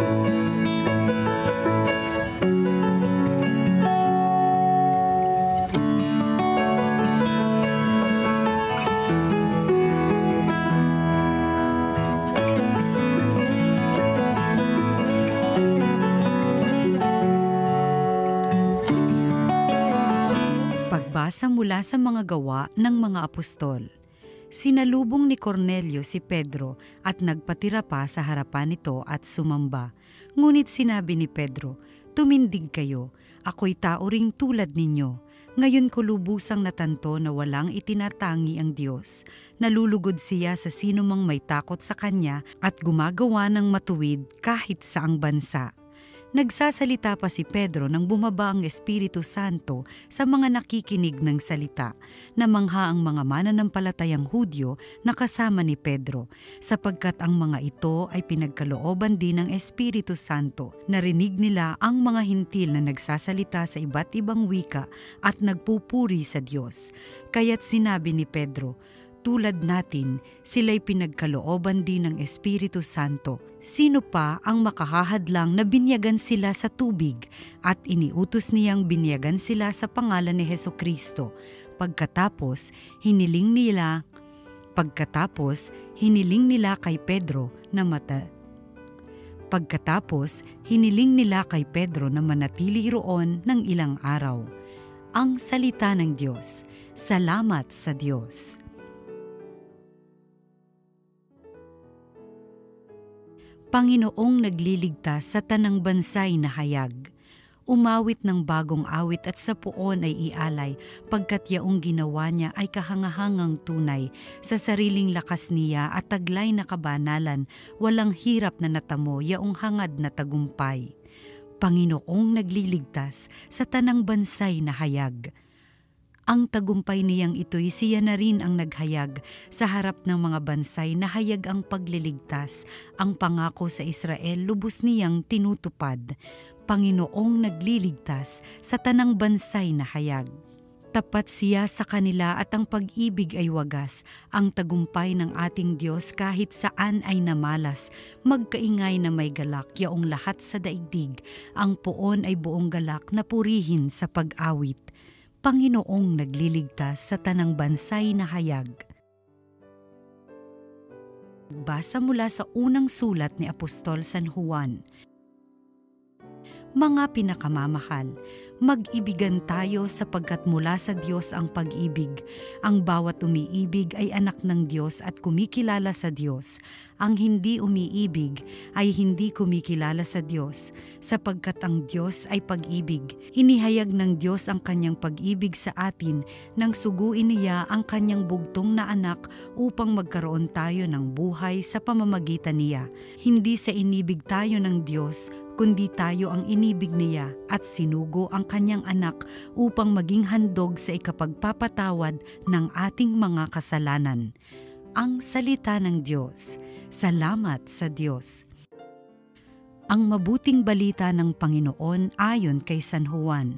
Pagbasa mula sa mga gawa ng mga apostol. Sinalubong ni Cornelio si Pedro at nagpatira pa sa harapan nito at sumamba. Ngunit sinabi ni Pedro, "Tumindig kayo, ako'y tao ring tulad ninyo. Ngayon ko lubusang natanto na walang itinatangi ang Diyos. Nalulugod siya sa sinumang may takot sa Kanya at gumagawa ng matuwid kahit saang bansa." Nagsasalita pa si Pedro nang bumaba ang Espiritu Santo sa mga nakikinig ng salita. Namangha ang mga mananampalatayang Hudyo na kasama ni Pedro, sapagkat ang mga ito ay pinagkalooban din ng Espiritu Santo. Narinig nila ang mga hintil na nagsasalita sa iba't ibang wika at nagpupuri sa Diyos. Kaya't sinabi ni Pedro, "Tulad natin, sila'y pinagkalooban din ng Espiritu Santo. Sino pa ang makahahadlang na binyagan sila sa tubig at iniutos niyang binyagan sila sa pangalan ni Hesukristo. Pagkatapos, hiniling nila kay Pedro na manatili roon ng ilang araw." Ang salita ng Diyos. Salamat sa Diyos. Panginoong nagliligtas sa tanang bansay na hayag. Umawit ng bagong awit at sa puon ay ialay, pagkat yaong ginawa niya ay kahangahangang tunay. Sa sariling lakas niya at taglay na kabanalan, walang hirap na natamo yaong hangad na tagumpay. Panginoong nagliligtas sa tanang bansay na hayag. Ang tagumpay niyang ito'y siya na rin ang naghayag sa harap ng mga bansay na hayag ang pagliligtas. Ang pangako sa Israel lubos niyang tinutupad. Panginoong nagliligtas sa tanang bansay na hayag. Tapat siya sa kanila at ang pag-ibig ay wagas. Ang tagumpay ng ating Diyos kahit saan ay namalas. Magkaingay na may galak yaong lahat sa daigdig. Ang poon ay buong galak na purihin sa pag-awit. Panginoong nagliligtas sa tanang bansay na hayag. Basa mula sa unang sulat ni Apostol San Juan. Mga pinakamamahal, mag-ibigan tayo sapagkat mula sa Diyos ang pag-ibig. Ang bawat umiibig ay anak ng Diyos at kumikilala sa Diyos. Ang hindi umiibig ay hindi kumikilala sa Diyos, sapagkat ang Diyos ay pag-ibig. Inihayag ng Diyos ang kanyang pag-ibig sa atin nang suguin niya ang kanyang bugtong na anak upang magkaroon tayo ng buhay sa pamamagitan niya. Hindi sa inibig tayo ng Diyos, kundi tayo ang inibig niya at sinugo ang kanyang anak upang maging handog sa ikapagpapatawad ng ating mga kasalanan. Ang salita ng Diyos. Salamat sa Diyos. Ang mabuting balita ng Panginoon ayon kay San Juan.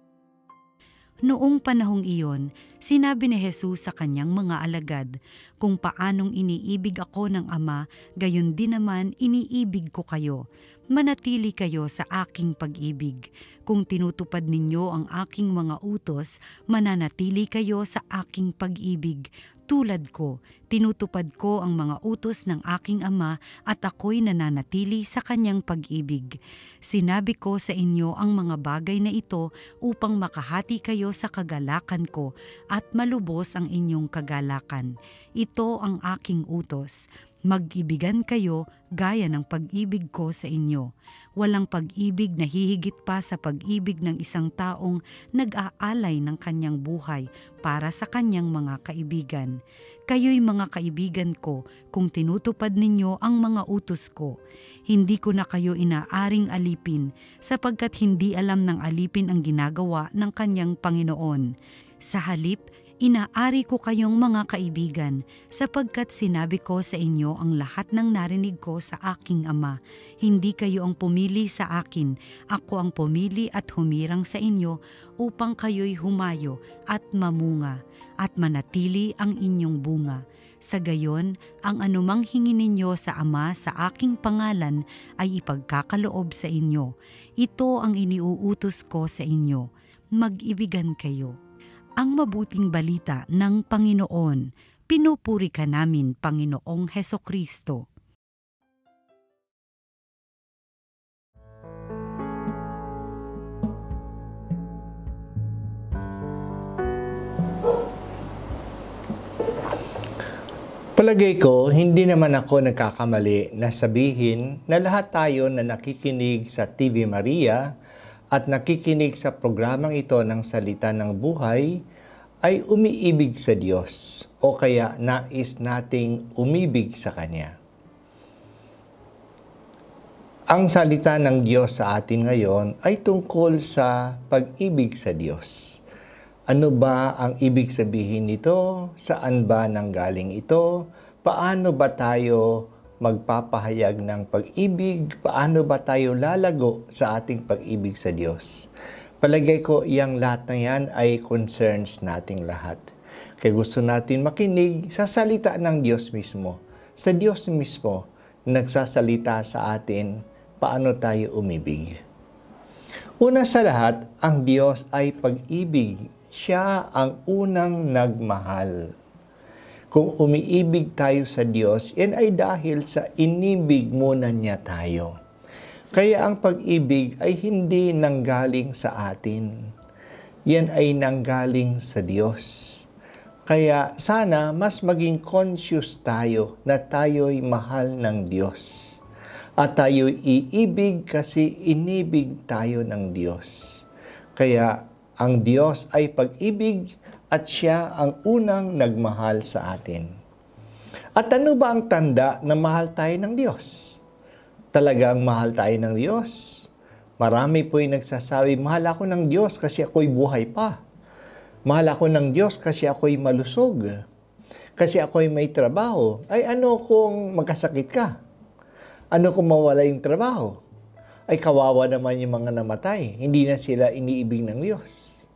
Noong panahong iyon, sinabi ni Jesus sa kanyang mga alagad, "Kung paanong iniibig ako ng Ama, gayon din naman iniibig ko kayo. Manatili kayo sa aking pag-ibig. Kung tinutupad ninyo ang aking mga utos, mananatili kayo sa aking pag-ibig. Tulad ko, tinutupad ko ang mga utos ng aking Ama at ako'y nananatili sa kanyang pag-ibig. Sinabi ko sa inyo ang mga bagay na ito upang makahati kayo sa kagalakan ko at malubos ang inyong kagalakan. Ito ang aking utos. Mag-ibigan kayo gaya ng pag-ibig ko sa inyo. Walang pag-ibig na hihigit pa sa pag-ibig ng isang taong nag-aalay ng kanyang buhay para sa kanyang mga kaibigan. Kayo'y mga kaibigan ko kung tinutupad ninyo ang mga utos ko. Hindi ko na kayo inaaring alipin, sapagkat hindi alam ng alipin ang ginagawa ng kanyang Panginoon. Sa halip, inaari ko kayong mga kaibigan, sapagkat sinabi ko sa inyo ang lahat ng narinig ko sa aking Ama. Hindi kayo ang pumili sa akin, ako ang pumili at humirang sa inyo upang kayo'y humayo at mamunga, at manatili ang inyong bunga. Sa gayon, ang anumang hingin ninyo sa Ama sa aking pangalan ay ipagkakaloob sa inyo. Ito ang iniuutos ko sa inyo. Mag-ibigan kayo. Ang mabuting balita ng Panginoon. Pinupuri ka namin, Panginoong Hesukristo. Palagay ko, hindi naman ako nagkakamali na sabihin na lahat tayo na nakikinig sa TV Maria at nakikinig sa programang ito ng Salita ng Buhay ay umiibig sa Diyos o kaya nais nating umibig sa Kanya. Ang salita ng Diyos sa atin ngayon ay tungkol sa pag-ibig sa Diyos. Ano ba ang ibig sabihin nito? Saan ba nanggaling ito? Paano ba tayo magpapahayag ng pag-ibig? Paano ba tayo lalago sa ating pag-ibig sa Diyos? Palagay ko iyang lahat na yan ay concerns nating lahat. Kaya gusto natin makinig sa salita ng Diyos mismo. Sa Diyos mismo, nagsasalita sa atin paano tayo umibig. Una sa lahat, ang Diyos ay pag-ibig. Siya ang unang nagmahal. Kung umiibig tayo sa Diyos, yan ay dahil sa inibig muna niya tayo. Kaya ang pag-ibig ay hindi nanggaling sa atin. Yan ay nanggaling sa Diyos. Kaya sana mas maging conscious tayo na tayo'y mahal ng Diyos. At tayo'y iibig kasi inibig tayo ng Diyos. Kaya ang Diyos ay pag-ibig at siya ang unang nagmahal sa atin. At ano ba ang tanda na mahal tayo ng Diyos? Talagang mahal tayo ng Diyos? Marami po'y nagsasabi, mahal ako ng Diyos kasi ako'y buhay pa. Mahal ako ng Diyos kasi ako'y malusog. Kasi ako'y may trabaho. Ay ano kung magkasakit ka? Ano kung mawala yung trabaho? Ay kawawa naman yung mga namatay. Hindi na sila iniibig ng Diyos.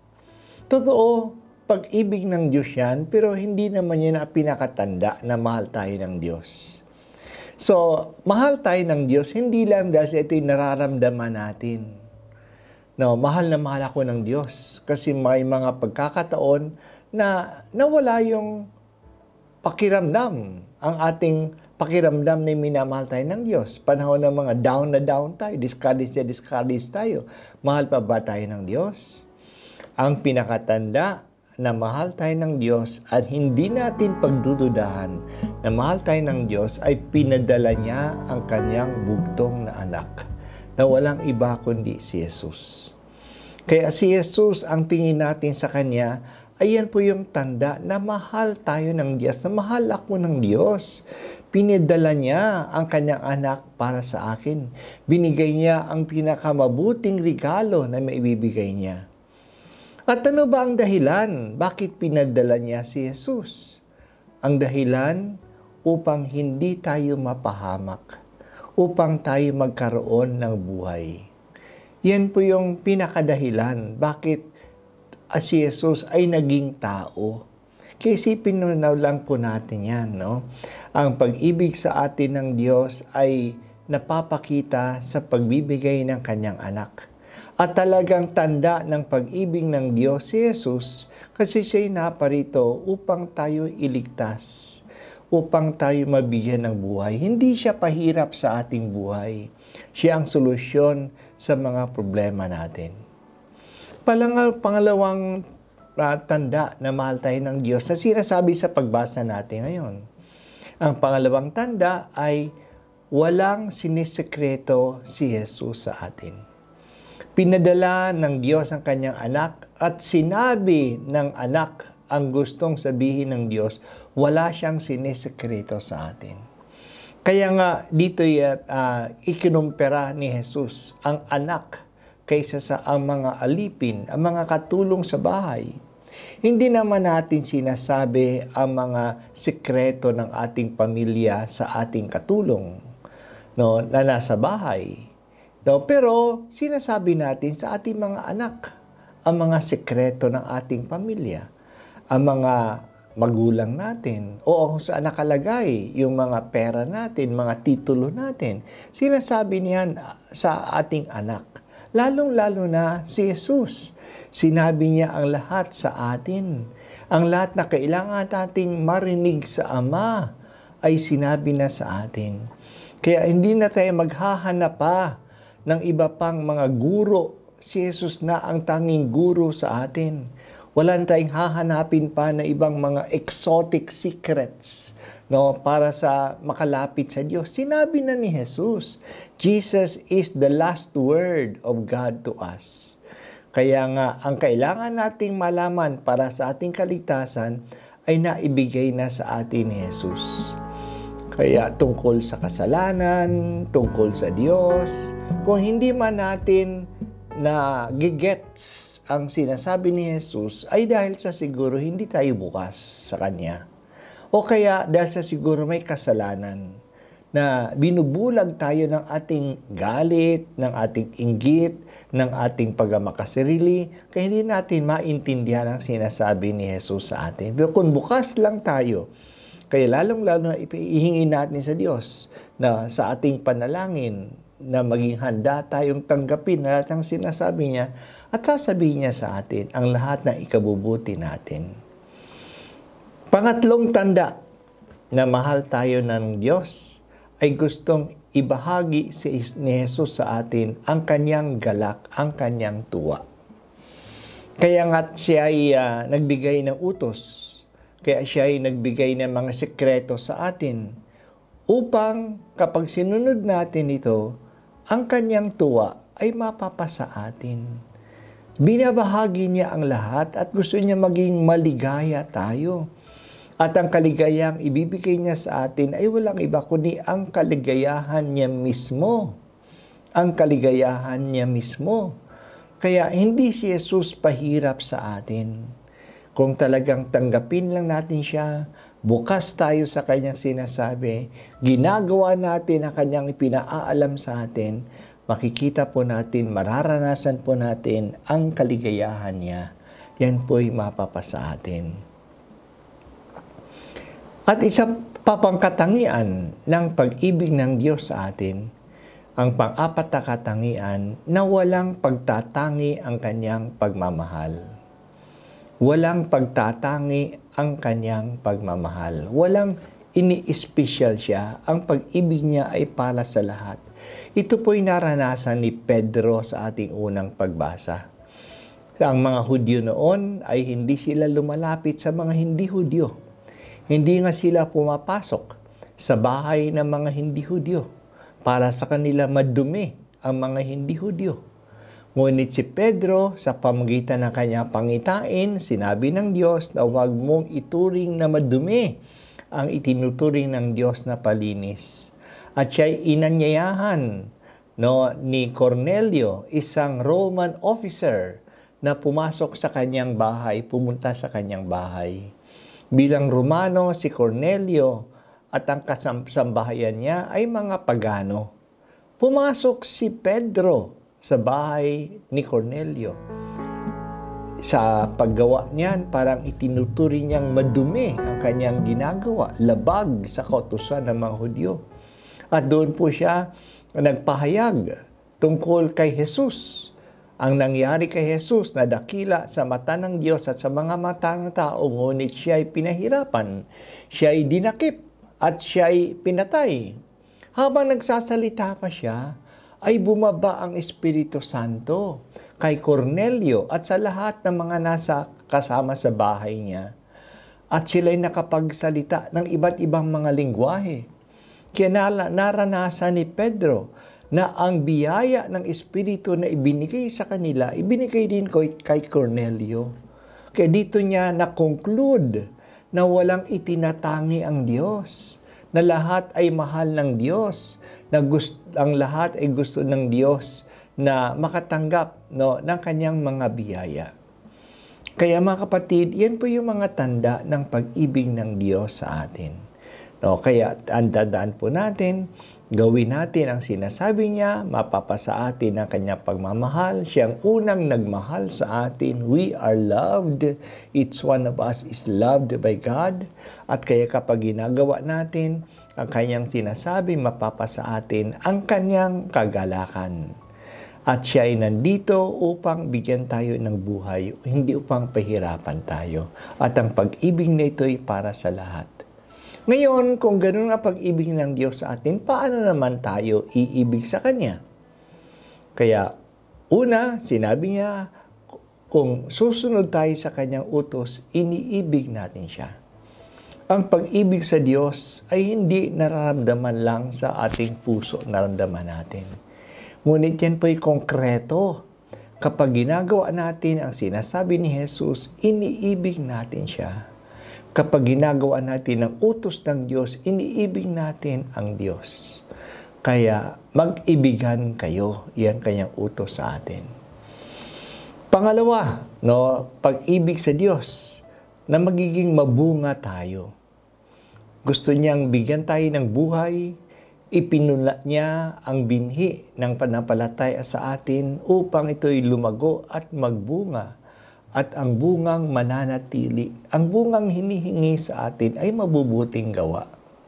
Totoo, pag-ibig ng Diyos yan, pero hindi naman yan ang pinakatanda na mahal tayo ng Diyos. So, mahal tayo ng Diyos, hindi lang dahil ito'y nararamdaman natin. No, mahal na mahal ako ng Diyos kasi may mga pagkakataon na nawala yung pakiramdam, ang ating pakiramdam na minamahal tayo ng Diyos. Panahon ng mga down na down tayo, discouraged tayo. Mahal pa ba tayo ng Diyos? Ang pinakatanda na mahal tayo ng Diyos at hindi natin pagdududahan na mahal tayo ng Diyos ay pinadala niya ang kanyang bugtong na anak na walang iba kundi si Jesus. Kaya si Jesus, ang tingin natin sa Kanya, ayan po yung tanda na mahal tayo ng Diyos, na mahal ako ng Diyos. Pinadala niya ang kanyang anak para sa akin. Binigay niya ang pinakamabuting regalo na maibibigay niya. At ano ba ang dahilan? Bakit pinadala niya si Jesus? Ang dahilan upang hindi tayo mapahamak, upang tayo magkaroon ng buhay. Yan po yung pinakadahilan bakit si Jesus ay naging tao. Kaya isipin na lang po natin yan, no? Ang pag-ibig sa atin ng Diyos ay napapakita sa pagbibigay ng kanyang anak. At talagang tanda ng pag-ibig ng Diyos si Jesus kasi siya'y naparito upang tayo iligtas, upang tayo mabigyan ng buhay. Hindi siya pahirap sa ating buhay. Siya ang solusyon sa mga problema natin. Pangalawang tanda na mahal tayo ng Diyos na sinasabi sa pagbasa natin ngayon. Ang pangalawang tanda ay walang sinisekreto si Jesus sa atin. Pinadala ng Diyos ang kanyang anak at sinabi ng anak ang gustong sabihin ng Diyos, wala siyang sinisekreto sa atin. Kaya nga dito ikinumpera ni Jesus ang anak kaysa sa ang mga alipin, ang mga katulong sa bahay. Hindi naman natin sinasabi ang mga sekreto ng ating pamilya sa ating katulong, no, na nasa bahay. No, pero sinasabi natin sa ating mga anak ang mga sekreto ng ating pamilya, ang mga magulang natin o kung saan nakalagay yung mga pera natin, mga titulo natin. Sinasabi niyan sa ating anak. Lalong-lalo na si Jesus. Sinabi niya ang lahat sa atin. Ang lahat na kailangan nating marinig sa Ama ay sinabi na sa atin. Kaya hindi na tayo maghahanap pa ng iba pang mga guro. Si Jesus na ang tanging guro sa atin. Wala tayong hahanapin pa na ibang mga exotic secrets, no, para sa makalapit sa Diyos. Sinabi na ni Jesus, Jesus is the last word of God to us. Kaya nga, ang kailangan nating malaman para sa ating kaligtasan ay naibigay na sa atin ni Jesus. Kaya tungkol sa kasalanan, tungkol sa Diyos, kung hindi man natin na gigets ang sinasabi ni Jesus, ay dahil sa siguro hindi tayo bukas sa Kanya. O kaya dahil sa siguro may kasalanan na binubulag tayo ng ating galit, ng ating inggit, ng ating pagmamakasarili, kaya hindi natin maintindihan ang sinasabi ni Jesus sa atin. Pero kung bukas lang tayo, kaya lalong-lalo na ihihingi natin sa Diyos na sa ating panalangin na maging handa tayong tanggapin na lahat ng sinasabi niya at sasabihin niya sa atin ang lahat na ikabubuti natin. Pangatlong tanda na mahal tayo ng Diyos ay gustong ibahagi ni Jesus sa atin ang kanyang galak, ang kanyang tuwa. Kaya nga siya ay nagbigay ng utos. Kaya siya ay nagbigay ng mga sekreto sa atin upang kapag sinunod natin ito, ang kanyang tuwa ay mapapasa atin. Binabahagi niya ang lahat at gusto niya maging maligaya tayo. At ang kaligayang ibibigay niya sa atin ay walang iba kundi ang kaligayahan niya mismo. Ang kaligayahan niya mismo. Kaya hindi si Jesus pahirap sa atin. Kung talagang tanggapin lang natin siya, bukas tayo sa kanyang sinasabi, ginagawa natin ang kanyang ipinaalam sa atin, makikita po natin, mararanasan po natin ang kaligayahan niya. Yan po'y mapapasa atin. At isa pa pang katangian ng pag-ibig ng Diyos sa atin, ang pang-apat na katangian na walang pagtatangi ang kanyang pagmamahal. Walang pagtatangi ang kanyang pagmamahal. Walang ini-special siya. Ang pag-ibig niya ay para sa lahat. Ito po'y naranasan ni Pedro sa ating unang pagbasa. Ang mga Hudyo noon ay hindi sila lumalapit sa mga hindi Hudyo. Hindi nga sila pumapasok sa bahay ng mga hindi Hudyo para sa kanila madumi ang mga hindi Hudyo. Ngunit si Pedro, sa pamamagitan ng kanyang pangitain, sinabi ng Diyos na huwag mong ituring na madumi ang itinuturing ng Diyos na palinis. At siya'y inanyayahan ni Cornelio, isang Roman officer, na pumasok sa kanyang bahay, pumunta sa kanyang bahay. Bilang Romano, si Cornelio at ang kasambahayan niya ay mga pagano. Pumasok si Pedro sa bahay ni Cornelio. Sa paggawa niyan, parang itinuturi niyang madumi ang kanyang ginagawa, labag sa kautusan ng mga Hudyo. At doon po siya nagpahayag tungkol kay Jesus. Ang nangyari kay Jesus na dakila sa mata ng Diyos at sa mga mata ng tao, ngunit siya ay pinahirapan, siya ay dinakip, at siya ay pinatay. Habang nagsasalita pa siya, ay bumaba ang Espiritu Santo kay Cornelio at sa lahat ng mga nasa kasama sa bahay niya. At sila'y nakapagsalita ng iba't ibang mga lingwahe. Kaya naranasan ni Pedro na ang biyaya ng Espiritu na ibinigay sa kanila, ibinigay din kay Cornelio. Kaya dito niya na-conclude na walang itinatangi ang Diyos, na lahat ay mahal ng Diyos, na ang lahat ay gusto ng Diyos na makatanggap ng kanyang mga biyaya. Kaya mga kapatid, yan po yung mga tanda ng pag-ibig ng Diyos sa atin. Kaya tandaan po natin Gawin natin ang sinasabi niya, mapapasa atin ang kanyang pagmamahal. Siyang unang nagmahal sa atin. We are loved. Each one of us is loved by God. At kaya kapag ginagawa natin ang kanyang sinasabi, mapapasa atin ang kanyang kagalakan. At siya ay nandito upang bigyan tayo ng buhay, hindi upang pahirapan tayo. At ang pag-ibig na ito ay para sa lahat. Ngayon, kung gano'n ang pag-ibig ng Diyos sa atin, paano naman tayo iibig sa Kanya? Kaya, una, sinabi niya, kung susunod tayo sa Kanyang utos, iniibig natin siya. Ang pag-ibig sa Diyos ay hindi nararamdaman lang sa ating puso, nararamdaman natin. Ngunit yan po'y konkreto. Kapag ginagawa natin ang sinasabi ni Jesus, iniibig natin siya. Kapag ginagawa natin ang utos ng Diyos, iniibig natin ang Diyos. Kaya mag-ibigan kayo, yan kanyang utos sa atin. Pangalawa, pag-ibig sa Diyos, na magiging mabunga tayo. Gusto niyang bigyan tayo ng buhay, ipinunla niya ang binhi ng panampalataya sa atin upang ito'y lumago at magbunga. At ang bungang mananatili, ang bungang hinihingi sa atin ay mabubuting gawa.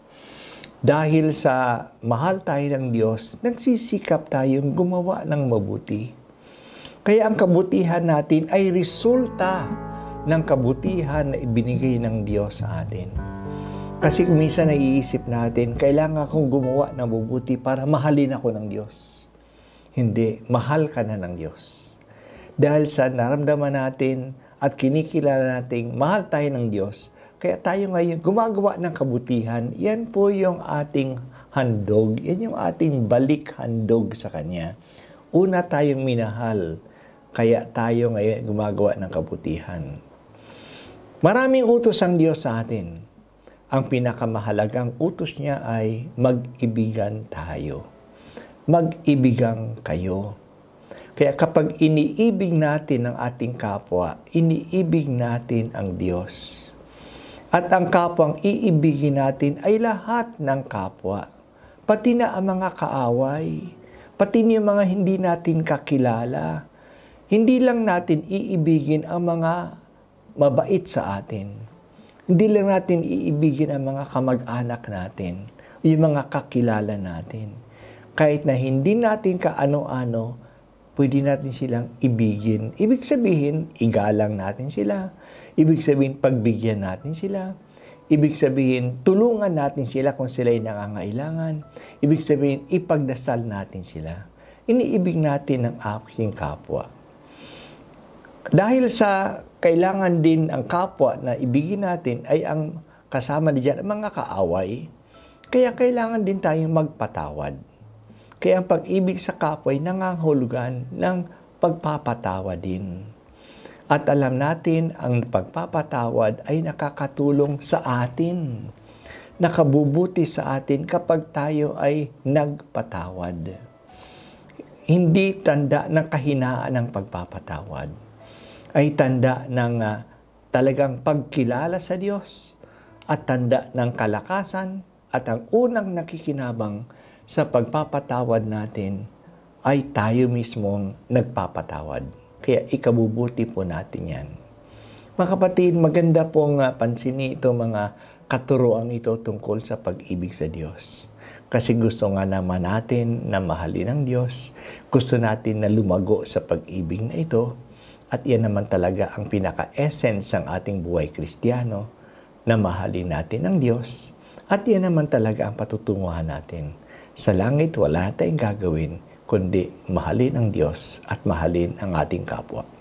Dahil sa mahal tayo ng Diyos, nagsisikap tayong gumawa ng mabuti. Kaya ang kabutihan natin ay resulta ng kabutihan na ibinigay ng Diyos sa atin. Kasi minsan naiisip natin, kailangan akong gumawa ng mabuti para mahalin ako ng Diyos. Hindi, mahal ka na ng Diyos. Dahil sa naramdaman natin at kinikilala nating mahal tayo ng Diyos, kaya tayo ngayon gumagawa ng kabutihan, yan po yung ating handog, yan yung ating balik handog sa Kanya. Una tayong minahal, kaya tayo ngayon gumagawa ng kabutihan. Maraming utos ang Diyos sa atin. Ang pinakamahalagang utos niya ay mag-ibigan tayo. Mag-ibigan kayo. Kaya kapag iniibig natin ang ating kapwa, iniibig natin ang Diyos. At ang kapwang iibigin natin ay lahat ng kapwa. Pati na ang mga kaaway, pati na yung mga hindi natin kakilala. Hindi lang natin iibigin ang mga mabait sa atin. Hindi lang natin iibigin ang mga kamag-anak natin, yung mga kakilala natin. Kahit na hindi natin kaano-ano, pwede natin silang ibigin. Ibig sabihin, igalang natin sila. Ibig sabihin, pagbigyan natin sila. Ibig sabihin, tulungan natin sila kung sila'y nangangailangan. Ibig sabihin, ipagdasal natin sila. Iniibig natin ang aking kapwa. Dahil sa kailangan din ang kapwa na ibigin natin ay ang kasama diyan ang mga kaaway, kaya kailangan din tayong magpatawad. Kaya ang pag-ibig sa kapwa ay nangangahulugan ng pagpapatawad din. At alam natin, ang pagpapatawad ay nakakatulong sa atin. Nakabubuti sa atin kapag tayo ay nagpatawad. Hindi tanda ng kahinaan ng pagpapatawad. Ay tanda ng talagang pagkilala sa Diyos at tanda ng kalakasan at ang unang nakikinabang sa pagpapatawad natin ay tayo mismong nagpapatawad. Kaya ikabubuti po natin yan. Mga kapatid, maganda pong pansinin ito mga katuroang ito tungkol sa pag-ibig sa Diyos. Kasi gusto nga naman natin na mahalin ang Diyos. Gusto natin na lumago sa pag-ibig na ito. At yan naman talaga ang pinaka-essence ng ating buhay Kristiyano, na mahalin natin ang Diyos. At yan naman talaga ang patutunguhan natin. Sa langit, wala tayong gagawin, kundi mahalin ang Diyos at mahalin ang ating kapwa.